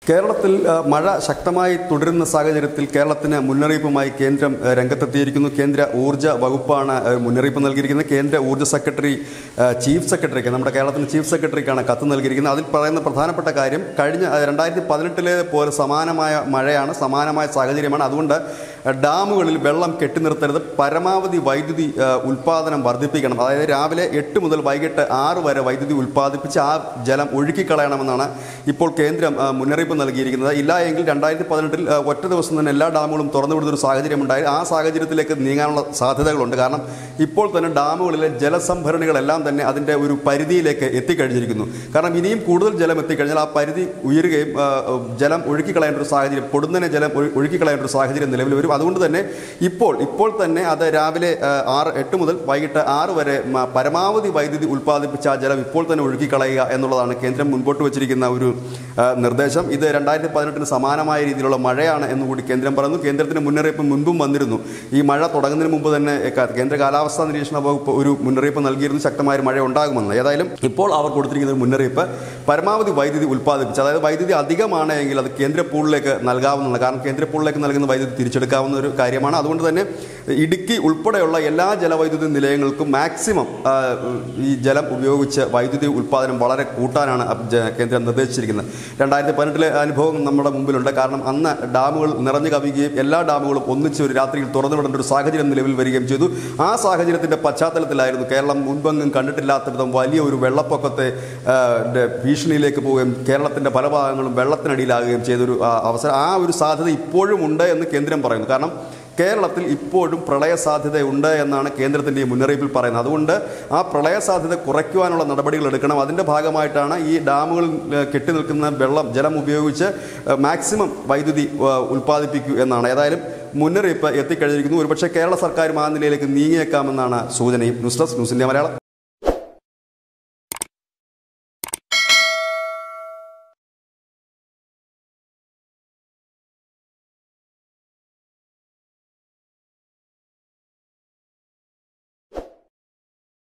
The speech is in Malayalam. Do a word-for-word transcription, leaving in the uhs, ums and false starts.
കേരളത്തിൽ മഴ ശക്തമായി തുടരുന്ന സാഹചര്യത്തിൽ കേരളത്തിന് മുന്നറിയിപ്പുമായി കേന്ദ്രം രംഗത്തെത്തിയിരിക്കുന്നു. കേന്ദ്ര ഊർജ്ജ വകുപ്പാണ് മുന്നറിയിപ്പ് നൽകിയിരിക്കുന്നത്. കേന്ദ്ര ഊർജ്ജ സെക്രട്ടറി ചീഫ് സെക്രട്ടറിക്ക് നമ്മുടെ കേരളത്തിൻ്റെ ചീഫ് സെക്രട്ടറിക്കാണ് കത്ത് നൽകിയിരിക്കുന്നത്. അതിൽ പറയുന്ന പ്രധാനപ്പെട്ട കാര്യം കഴിഞ്ഞ രണ്ടായിരത്തി പതിനെട്ടിലെ പോലെ സമാനമായ മഴയാണ്, സമാനമായ സാഹചര്യമാണ്. അതുകൊണ്ട് ഡാമുകളിൽ വെള്ളം കെട്ടിനിർത്തരുത്, പരമാവധി വൈദ്യുതി ഉൽപ്പാദനം വർദ്ധിപ്പിക്കണം. അതായത് രാവിലെ എട്ട് മുതൽ വൈകിട്ട് ആറ് വരെ വൈദ്യുതി ഉൽപ്പാദിപ്പിച്ച് ആ ജലം ഒഴുക്കിക്കളയണമെന്നാണ് ഇപ്പോൾ കേന്ദ്രം മുന്നറിയിപ്പ് നൽകിയിരിക്കുന്നത്. ഇല്ല എങ്കിൽ രണ്ടായിരത്തി പതിനെട്ടിൽ ഒറ്റ ദിവസം തന്നെ എല്ലാ ഡാമുകളും തുറന്നുവിടുന്നൊരു സാഹചര്യം ഉണ്ടായി. ആ സാഹചര്യത്തിലേക്ക് നീങ്ങാനുള്ള സാധ്യതകളുണ്ട്. കാരണം ഇപ്പോൾ തന്നെ ഡാമുകളിലെ ജലസംഭരണികളെല്ലാം തന്നെ അതിൻ്റെ ഒരു പരിധിയിലേക്ക് എത്തിക്കഴിഞ്ഞിരിക്കുന്നു. കാരണം ഇനിയും കൂടുതൽ ജലം എത്തിക്കഴിഞ്ഞാൽ ആ പരിധി ഉയരുകയും ജലം ഒഴുക്കിക്കളയേണ്ട ഒരു സാഹചര്യം, പൊടുന്നനെ ജലം ഒഴുക്കിക്കളയേണ്ട ഒരു സാഹചര്യം നിലവിൽ വരും. അതുകൊണ്ട് തന്നെ ഇപ്പോൾ ഇപ്പോൾ തന്നെ അത് രാവിലെ ആറ് എട്ട് മുതൽ വൈകിട്ട് ആറ് വരെ പരമാവധി വൈദ്യുതി ഉൽപ്പാദിപ്പിച്ച ആ ജലം ഇപ്പോൾ തന്നെ ഒഴുക്കിക്കളയുക എന്നുള്ളതാണ് കേന്ദ്രം മുൻപോട്ട് വച്ചിരിക്കുന്ന ഒരു നിർദ്ദേശം. ഇത് രണ്ടായിരത്തി പതിനെട്ടിന് സമാനമായ രീതിയിലുള്ള മഴയാണ് എന്നുകൂടി കേന്ദ്രം പറയുന്നു. കേന്ദ്രത്തിന് മുന്നറിയിപ്പ് മുൻപും വന്നിരുന്നു. ഈ മഴ തുടങ്ങുന്നതിന് മുമ്പ് തന്നെ കേന്ദ്ര കാലാവസ്ഥാ നിരീക്ഷണ വകുപ്പ് ഒരു മുന്നറിയിപ്പ് നൽകിയിരുന്നു, ശക്തമായ മഴ ഉണ്ടാകുമെന്ന്. ഏതായാലും ഇപ്പോൾ അവർ കൊടുത്തിരിക്കുന്ന ഒരു മുന്നറിയിപ്പ് പരമാവധി വൈദ്യുതി ഉൽപ്പാദിപ്പിച്ച്, അതായത് വൈദ്യുതി അധികമാണ് എങ്കിൽ അത് കേന്ദ്ര പൂളിലേക്ക് നൽകാവുന്നതാണ്. കാരണം കേന്ദ്ര പൂളിലേക്ക് നൽകുന്ന വൈദ്യുതി തിരിച്ചെടുക്കാവുന്ന ഒരു കാര്യമാണ്. അതുകൊണ്ട് തന്നെ ഇടുക്കി ഉൾപ്പെടെയുള്ള എല്ലാ ജലവൈദ്യുതി നിലയങ്ങൾക്കും മാക്സിമം ഈ ജലം ഉപയോഗിച്ച് വൈദ്യുതി ഉൽപ്പാദനം വളരെ കൂട്ടാനാണ് കേന്ദ്രം നിർദ്ദേശിച്ചിരിക്കുന്നത്. രണ്ടായിരത്തി പതിനെട്ടിലെ അനുഭവം നമ്മുടെ മുമ്പിലുണ്ട്. കാരണം അന്ന് ഡാമുകൾ നിറഞ്ഞു കവിയുകയും എല്ലാ ഡാമുകളും ഒന്നിച്ച് ഒരു രാത്രിയിൽ തുറന്നുവിടേണ്ട ഒരു സാഹചര്യം നിലവിൽ വരികയും ചെയ്തു. ആ സാഹചര്യത്തിൻ്റെ പശ്ചാത്തലത്തിലായിരുന്നു കേരളം മുൻപെങ്ങും കണ്ടിട്ടില്ലാത്ത വിധം വലിയ ഒരു വെള്ളപ്പൊക്കത്തെ ഭീഷണിയിലേക്ക് പോവുകയും കേരളത്തിൻ്റെ പല ഭാഗങ്ങളും വെള്ളത്തിനടിയിലാകുകയും ചെയ്തൊരു അവസരം. ആ ഒരു സാധ്യത ഇപ്പോഴും ഉണ്ട് എന്ന് കേന്ദ്രം പറയുന്നു. കാരണം കേരളത്തിൽ ഇപ്പോഴും പ്രളയ സാധ്യതയുണ്ട് എന്നാണ് കേന്ദ്രത്തിൻ്റെ ഈ മുന്നറിയിപ്പിൽ പറയുന്നത്. അതുകൊണ്ട് ആ പ്രളയ സാധ്യത കുറയ്ക്കുവാനുള്ള നടപടികൾ എടുക്കണം. അതിൻ്റെ ഭാഗമായിട്ടാണ് ഈ ഡാമുകളിൽ കെട്ടി നിൽക്കുന്ന വെള്ളം ജലം ഉപയോഗിച്ച് മാക്സിമം വൈദ്യുതി ഉൽപ്പാദിപ്പിക്കൂ എന്നാണ്. ഏതായാലും മുന്നറിയിപ്പ് എത്തിക്കഴിഞ്ഞിരിക്കുന്നു. ഒരുപക്ഷെ കേരള സർക്കാരും ആ നിലയിലേക്ക് നീങ്ങിയേക്കാമെന്നാണ് സൂചനയും. News desk news India Malayalam.